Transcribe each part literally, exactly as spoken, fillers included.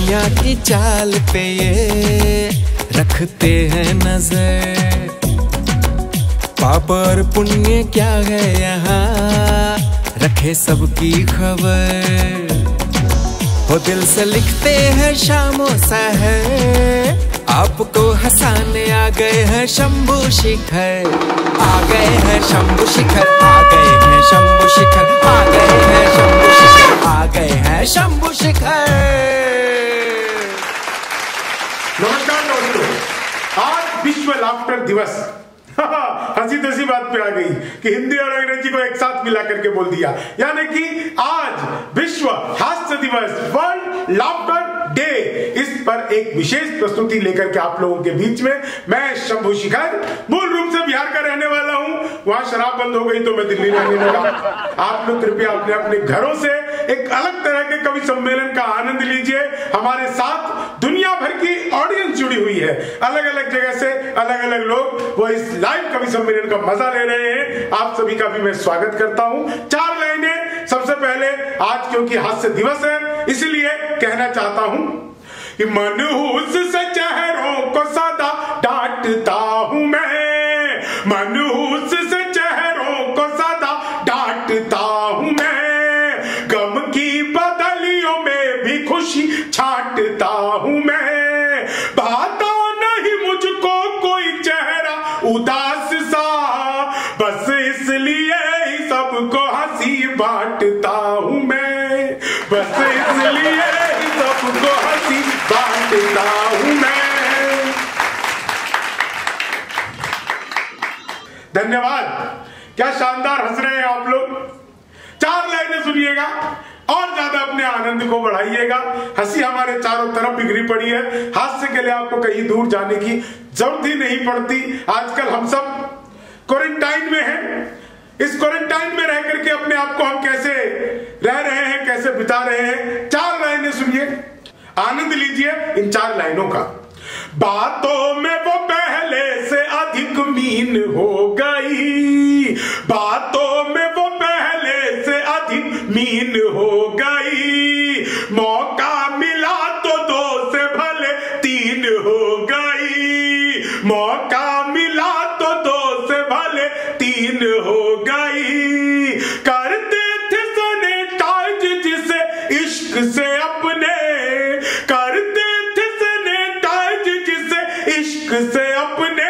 दुनिया की चाल पे ये रखते हैं नजर। पाप और पुण्य क्या है यहाँ रखे सबकी खबर। वो दिल से लिखते हैं शामों सहर, आपको हंसाने आ गए हैं शंभू शिखर। आ गए हैं शंभू शिखर, आ गए हैं शंभू शिखर, आ गए हैं शंभू शिखर, आ गए हैं शंभू शिखर। नमस्कार दोस्तों, आज विश्व लाफ्टर दिवस। हंसी तसी बात पे आ गई कि हिंदी और अंग्रेजी को एक साथ मिला करके बोल दिया, यानी कि आज विश्व हास्य दिवस, वर्ल्ड लाफ्टर डे। इस पर एक विशेष प्रस्तुति लेकर के आप लोगों के बीच में मैं शंभू शिखर, मूल रूप से बिहार का रहने वाला हूं। वहां शराब बंद हो गई तो मैं दिल्ली रहने लगा। आप लोग कृपया अपने अपने घरों से एक अलग तरह के कवि सम्मेलन का आनंद लीजिए। हमारे साथ दुनिया भर की ऑडियंस जुड़ी हुई है, अलग अलग जगह से अलग अलग लोग वो इस लाइव कवि सम्मेलन का मजा ले रहे हैं। आप सभी का भी मैं स्वागत करता हूं। चार लाइनें सबसे पहले, आज क्योंकि हास्य दिवस है इसलिए कहना चाहता हूं कि मनहूस से चेहरों को सदा डांटता हूं मैं, मनहूस से चेहरों को सदा डांटता हूं मैं, गम की बदलियों में भी खुशी छांटता हूं मैं, भाता नहीं मुझको कोई चेहरा उदास सा, बस इसलिए ही सबको हंसी बांटता हूं मैं, बस इसलिए ही सबको हंसी बांटता हूं मैं। धन्यवाद। क्या शानदार हंस रहे हैं आप लोग। चार लाइनें सुनिएगा और ज्यादा अपने आनंद को बढ़ाइएगा। हंसी हमारे चारों तरफ बिखरी पड़ी है। हास्य के लिए आपको कहीं दूर जाने की जरूरत ही नहीं पड़ती। आजकल हम सब क्वारंटाइन में हैं। इस क्वारंटाइन में रह करके अपने आप को हम कैसे रह रहे हैं, कैसे बिता रहे हैं। चार लाइनें सुनिए, आनंद लीजिए इन चार लाइनों का। बातों में वो पहले से अधिक मीन हो गई, बातों में वो पहले से अधिक मीन हो गई, मौका मिला तो दो से भले तीन हो गई, मौका मिला तो दो से भले तीन हो गई, करते थे सैनिटाइज जिसे इश्क से अपने, करते थे सैनिटाइज जिसे इश्क से अपने,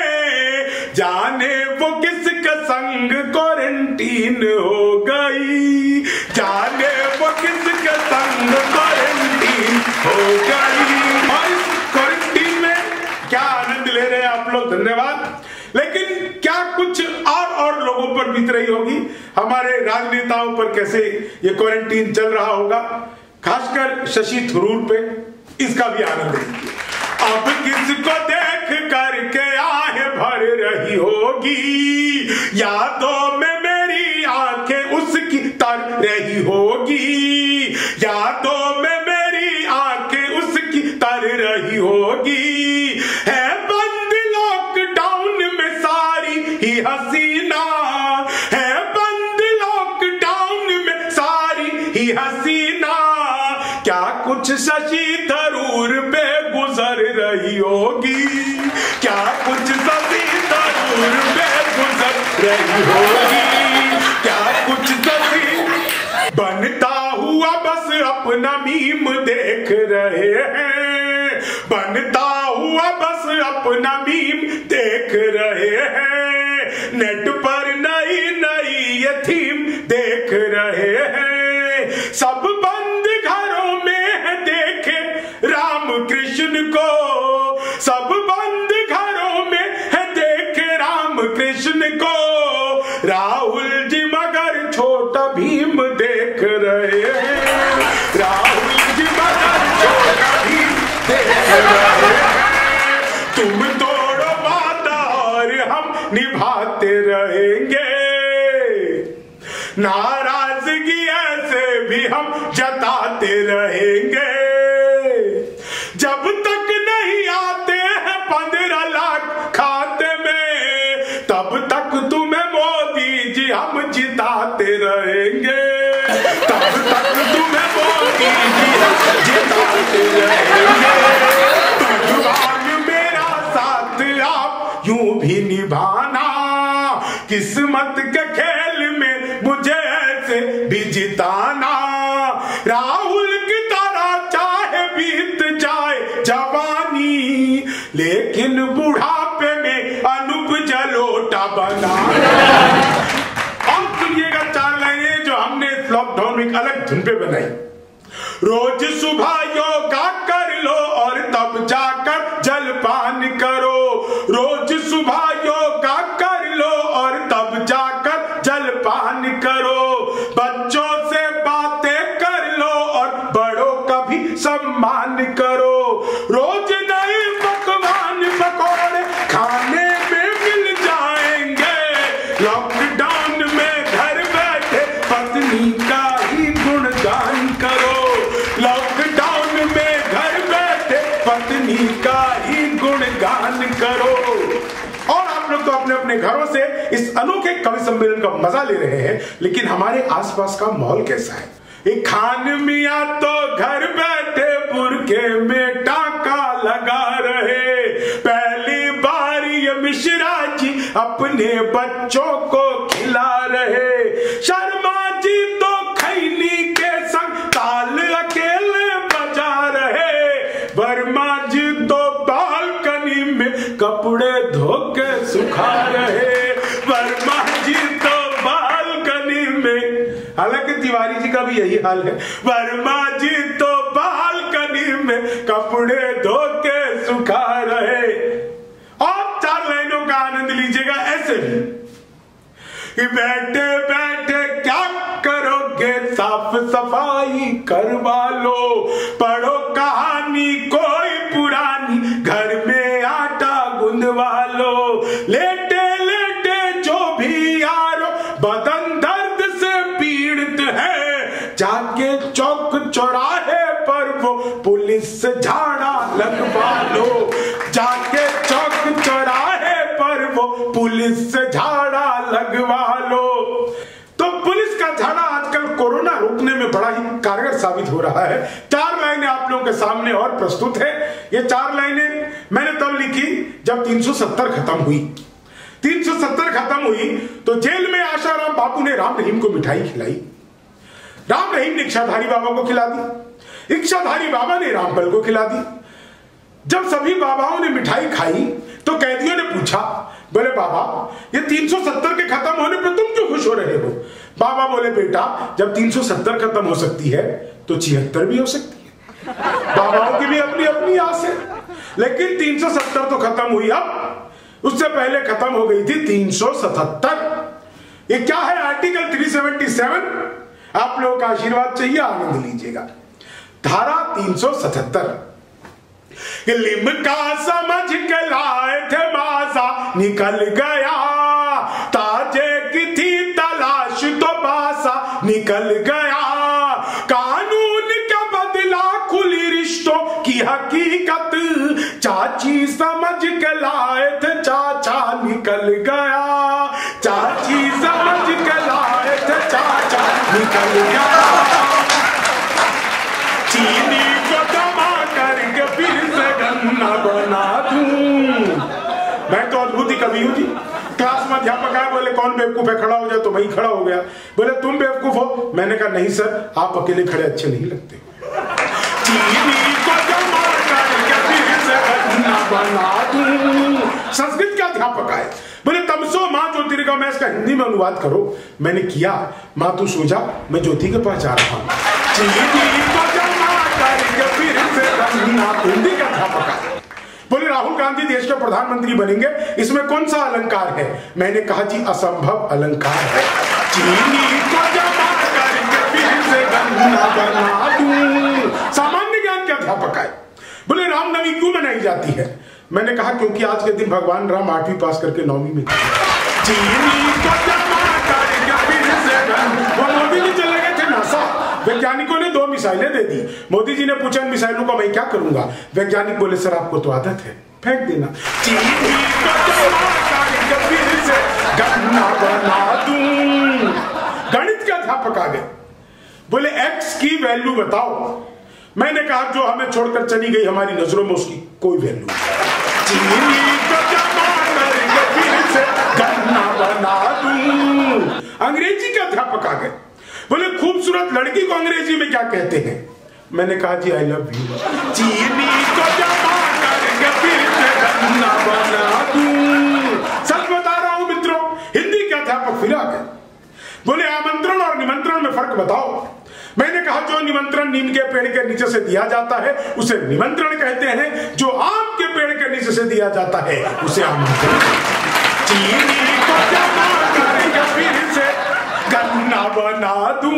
जाने वो किसका संग क्वारंटीन हो गई, जाने वो किसका संग क्वारंटीन हो गई। और इस क्वारंटीन में क्या आनंद ले रहे हैं आप लोग, धन्यवाद। लेकिन क्या कुछ और और लोगों पर बीत रही होगी, हमारे राजनेताओं पर कैसे ये क्वारंटीन चल रहा होगा, खासकर शशि थरूर पे, इसका भी आनंद लीजिए। अब किसको देख करके आहे भर रही होगी, यादों में मेरी आंखें उसकी तर रही होगी, यादों में मेरी आंखें उसकी तर रही होगी, है बंद लॉकडाउन में सारी ही हसीना, है बंद लॉकडाउन में सारी ही हसीना, क्या कुछ शशि थरूर पे गुजर रही होगी, क्या कुछ शशि थरूर पे गुजर रही होगी, क्या कुछ शशि बनता हुआ बस अपना मीम देख रहे हैं, बनता हुआ बस अपना मीम देख रहे हैं, नेट पर नई नई ये थीम देख रहे हैं, सब बंद घरों में है देखे राम कृष्ण को, सब बंद घरों में है देखे राम कृष्ण को, राहुल जी मगर छोटा भीम देख रहे हैं, राहुल जी मगर छोटा भीम देख रहे हैं, तुम तोड़ो वादा और हम निभाते रहेंगे, नाराजगी ऐसे भी हम जताते रहेंगे, जब तक नहीं आते हैं पंद्रह लाख खाते में, तब तक तुम्हें मोदी जी हम जिताते रहेंगे, तब तक तुम्हें मोदी जी हम जिताते मिलते रहेंगे। भगवान मेरा साथ आप यूं भी निभाना, किस्मत के खेल में मुझे ऐसे भी जिताना। राहुल की तरह चाहे बीत जाए जवानी, लेकिन बुढ़ापे में अनूप जलोटा बनाना। अब सुनिएगा चार लाइनें जो हमने इस लॉकडाउन में एक अलग धुन पे बनाई। रोज सुबह योगा कर लो और तब जाकर जलपान करो। रोज सुबह योगा कर लो और तब जाकर जलपान करो। बच्चों से बातें कर लो और बड़ों का भी सम्मान करो। रोज नए पकवान पकौड़े खाने में मिल जाएंगे। लॉकडाउन में घर बैठे पत्नी का ही गुणगान करो। लॉकडाउन में घर बैठे पत्नी का ही गुणगान करो। और आप लोग तो अपने अपने घरों से इस अनोखे कवि सम्मेलन का मजा ले रहे हैं, लेकिन हमारे आसपास का माहौल कैसा है? एक खान मियां तो घर बैठे बुरके में टाका लगा रहे। पहली बार ये मिश्रा जी अपने बच्चों को खिला रहे। शर्मा जी तो खैनी के संग ताल अकेले बजा रहे। वर्मा जी तो बालकनी में कपड़े धो के सुखा रहे। वर्मा जी तो बालकनी में, हालांकि तिवारी जी का भी यही हाल है। वर्मा जी तो बालकनी में कपड़े धो के सुखा रहे। और चार लाइनों का आनंद लीजिएगा ऐसे भी कि बैठे बैठे क्या करोगे, साफ सफाई करवा लो। पढ़ो कहानी कोई पुरानी, घर में आटा गुंदवा लो। लेटे लेटे जो भी यारो बदन दर्द से पीड़ित है, जाके चौक चौराहे पर वो पुलिस से झाड़ा लगवा लो। जाके चौक चौराहे पर वो पुलिस से झाड़ा लगवा लो। तो पुलिस का झाड़ा आजकल कोरोना रोकने में बड़ा ही कारगर साबित हो रहा है। चार लाइनें आप लोगों के सामने और प्रस्तुत है। ये चार लाइनें मैंने तब लिखी जब तीन सौ सत्तर खत्म हुई। तीन सौ सत्तर खत्म हुई तो जेल में आशाराम बापू ने राम रहीम को मिठाई खिलाई। राम रहीम ने इच्छाधारी बाबा को खिला दी। इच्छाधारी बाबा ने रामपल को खिला दी। जब सभी बाबाओं ने मिठाई खाई तो कैदियों ने पूछा, बोले बाबा ये तीन सौ सत्तर के खत्म होने पर तुम क्यों खुश हो रहे हो? बाबा बोले बेटा जब तीन सौ सत्तर खत्म हो सकती है तो छिहत्तर भी हो सकती है। बाबाओं की भी अपनी अपनी आस है, लेकिन तीन सौ सत्तर तो खत्म हुई, अब उससे पहले खत्म हो गई थी तीन सौ सतहत्तर। ये क्या है? आर्टिकल तीन सौ सतहत्तर। आप लोगों का आशीर्वाद चाहिए, आनंद लीजिएगा। धारा तीन सौ सतहत्तर, लिमका समझ के लाए थे माजा निकल गया, ताजे की थी तलाश तो बासा निकल गया। कानून का बदला खुली रिश्तों की हकीकत, चाची समझ के लाए थे चाचा निकल गया। चाची समझ के लाए थे चाचा निकल गया। चीनी को जमा करके फिर से गन्ना बना दूं। मैं तो अद्भुत ही कवि हूं जी। क्लास में अध्यापक आए, बोले कौन बेवकूफ है, खड़ा हो जाए, तो वही खड़ा हो गया। बोले तुम बेवकूफ हो? मैंने कहा नहीं सर, आप अकेले खड़े अच्छे नहीं लगते। चीनी को जमा करके फिर से गन्ना बना दूं। संस्कृत के अध्यापक आए, बोले तमसो माँ ज्योतिर्गमय, मैं इसका हिंदी में अनुवाद करो। मैंने किया। माँ तू सो जा, मैं ज्योति के पास जा रहा हूँ। हिंदी का अध्यापक है। बोले राहुल गांधी देश के प्रधानमंत्री बनेंगे, इसमें कौन सा अलंकार है? मैंने कहा जी असंभव अलंकार है। चीनी को जमा करके फिर से गन्ना बना दूं। सामान्य ज्ञान के अध्यापक है। बोले रामनवमी क्यों मनाई जाती है? मैंने कहा क्योंकि आज के दिन भगवान राम आठवीं पास करके नौवीं में थे। चीनी को जमा करके फिर से गन्ना। वो मोदी जी चले गए थे नासा, वैज्ञानिकों ने दो मिसाइलें दे दी। मोदी जी ने पूछा इन मिसाइलों का मैं क्या करूंगा? वैज्ञानिक बोले सर आपको तो आदत है, फेंक देना। गणित के अध्यापक आ गए, बोले एक्स की वैल्यू बताओ। मैंने कहा जो हमें छोड़कर चली गई हमारी नजरों में उसकी कोई वैल्यू नहीं। चीनी को जमा करके फिर से गन्ना बना दूं। अंग्रेजी के अध्यापक आ गए, बोले खूबसूरत लड़की को अंग्रेजी में क्या कहते हैं? मैंने कहा जी आई लव यू। चीनी को जमा करके फिर से गन्ना बना दूं। सच बता रहा हूं मित्रों, हिंदी के अध्यापक फिर आ गए, बोले आमंत्रण और निमंत्रण में फर्क बताओ। मैंने कहा जो निमंत्रण नीम के पेड़ के नीचे से दिया जाता है उसे निमंत्रण कहते हैं, जो आम के पेड़ के नीचे से दिया जाता है उसे आमंत्रण। चीनी को जमा करके फिर से गन्ना बना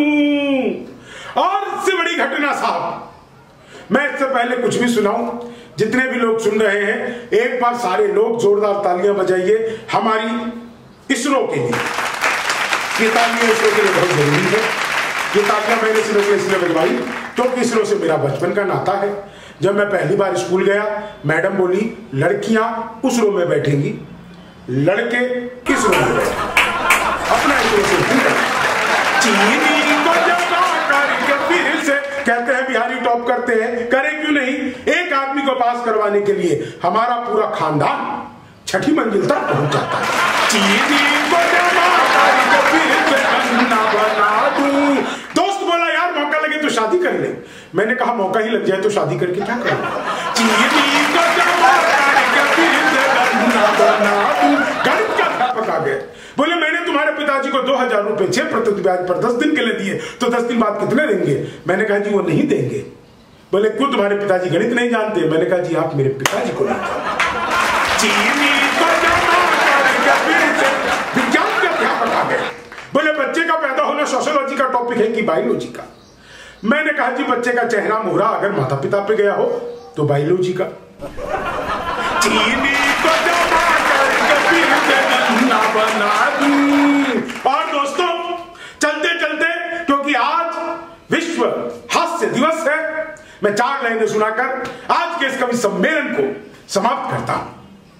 दूं। और इससे बड़ी घटना साहब, मैं इससे पहले कुछ भी सुनाऊं, जितने भी लोग सुन रहे हैं एक बार सारे लोग जोरदार तालियां बजाइए हमारी इसरो के लिए। ये तालियां इसरो के लिए बहुत जरूरी है। ये तालियां मैंने इसरो के इसलिए बजवाई क्योंकि इसरो से मेरा बचपन का नाता है। जब मैं पहली बार स्कूल गया, मैडम बोली लड़कियां उस रो में बैठेंगी, लड़के इस रो में बैठेंगे। अपना इसरो से चीनी को जमा करके फिर से कहते हैं बिहारी टॉप करते हैं, करे क्यों नहीं? एक आदमी को पास करवाने के लिए हमारा पूरा खानदान छठी मंजिल तक पहुंच जाता है। चीनी को जमा करके फिर से गन्ना बना दूं। दोस्त बोला यार मौका लगे तो शादी कर ले। मैंने कहा मौका ही लग जाए तो शादी करके क्या करूं? चीनी को जमा करके फिर से गन्ना बना दूं। गणित का अध्यापक आ गए, बोले मैंने तुम्हारे पिताजी को दो हजार रुपए छह प्रतिशत ब्याज पर दस दिन के लिए दिए, तो दस दिन बाद कितने देंगे? मैंने कहा जी वो नहीं देंगे। बोले क्यों, तुम्हारे पिताजी गणित नहीं जानते? मैंने कहा जी आप मेरे पिताजी को नहीं जानते। चीनी को जमा करके फिर से विज्ञान के अध्यापक आ गए, बोले बच्चे का पैदा होना सोशियोलॉजी का टॉपिक है कि बायोलॉजी का? मैंने कहा जी बच्चे का चेहरा मोहरा अगर माता पिता पे गया हो तो बायोलॉजी का। चीनी को जमा करके फिर से गन्ना बना दूं। और दोस्तों चलते चलते, क्योंकि आज विश्व हास्य दिवस है, मैं चार लाइनें सुनाकर आज के इस कवि सम्मेलन को समाप्त करता हूं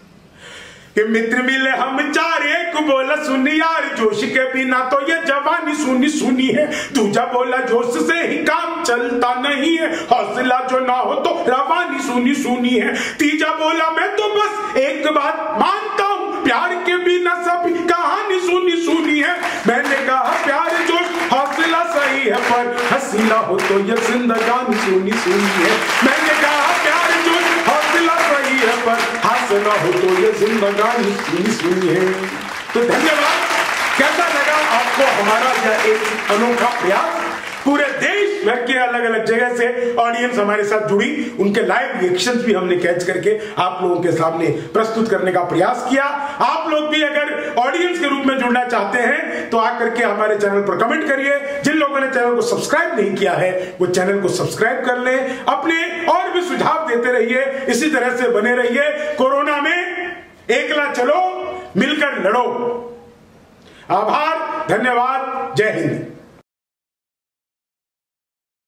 कि मित्र मिले हम चार, एक बोला सुन यार जोश के बिना तो ये जवानी सुनी सुनी है। दूजा बोला जोश से ही काम चलता नहीं है, हौसला जो ना हो तो रवानी सुनी सुनी है। तीजा बोला मैं तो बस एक बात मानता हूं, प्यार के बिना सभी कहानी सुनी सुनी है। मैंने कहा प्यार जोश हौसला सही है पर हंसी ना हो तो ये जिंदगानी सुनी सुनी है। मैंने कहा प्यार जोश हौसला सही है पर हंसना हो तो ये जिंदगानी सुनी सुनी है। तो धन्यवाद। कैसा लगा आपको हमारा यह एक अनोखा प्रयास? पूरे देश भर के अलग अलग जगह से ऑडियंस हमारे साथ जुड़ी, उनके लाइव रिएक्शंस भी हमने कैच करके आप लोगों के सामने प्रस्तुत करने का प्रयास किया। आप लोग भी अगर ऑडियंस के रूप में जुड़ना चाहते हैं तो आकर के हमारे चैनल पर कमेंट करिए। जिन लोगों ने चैनल को सब्सक्राइब नहीं किया है वो चैनल को सब्सक्राइब कर लें। अपने और भी सुझाव देते रहिए, इसी तरह से बने रहिए। कोरोना में एकला चलो, मिलकर लड़ो। आभार, धन्यवाद, जय हिंद।